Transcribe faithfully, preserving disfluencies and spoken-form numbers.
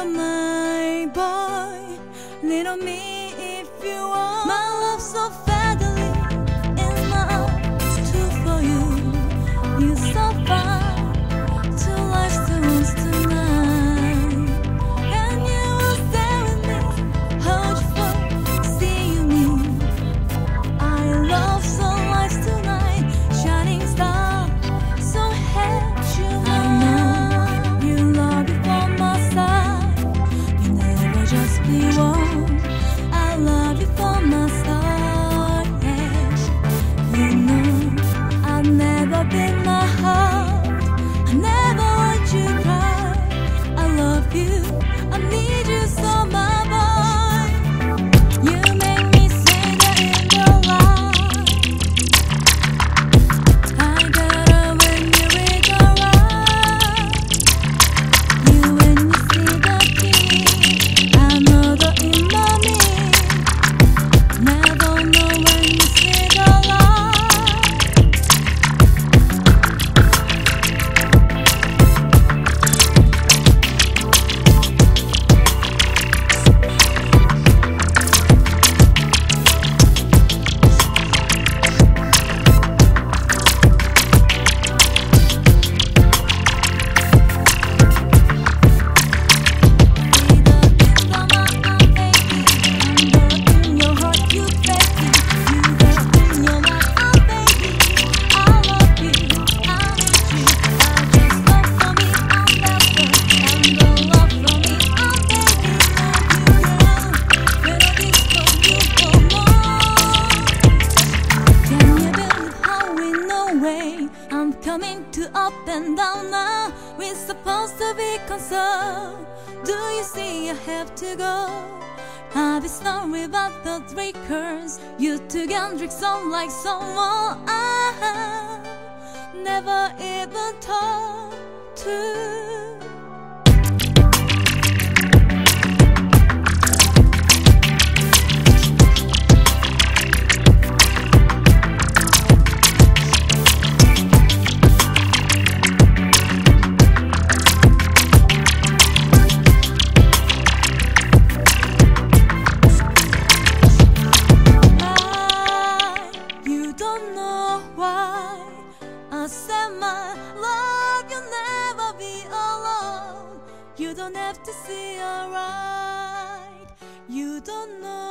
you're my boy, little me if you want. My love so fatally in my arms, true for you. You're so fine, two lives to once tonight. And you will stay with me, hold you for, see you me. I love so lives tonight, shining star, so had you know. You love it from my side, you never just be one. I love you from my side, yeah. You know I've never been my heart, I never want you cry. I love you, I need you so, my boy. You make me say that in the light. I gotta when you read the right. You when you see the key, I know the imami. Never know when you see the light. I'm coming to up and down now. We're supposed to be concerned. Do you see I have to go? I'll be sorry about the three curves. You two can drink some like someone I never even talked to. Don't know why I said my love, you'll never be alone. You don't have to see alright. You don't know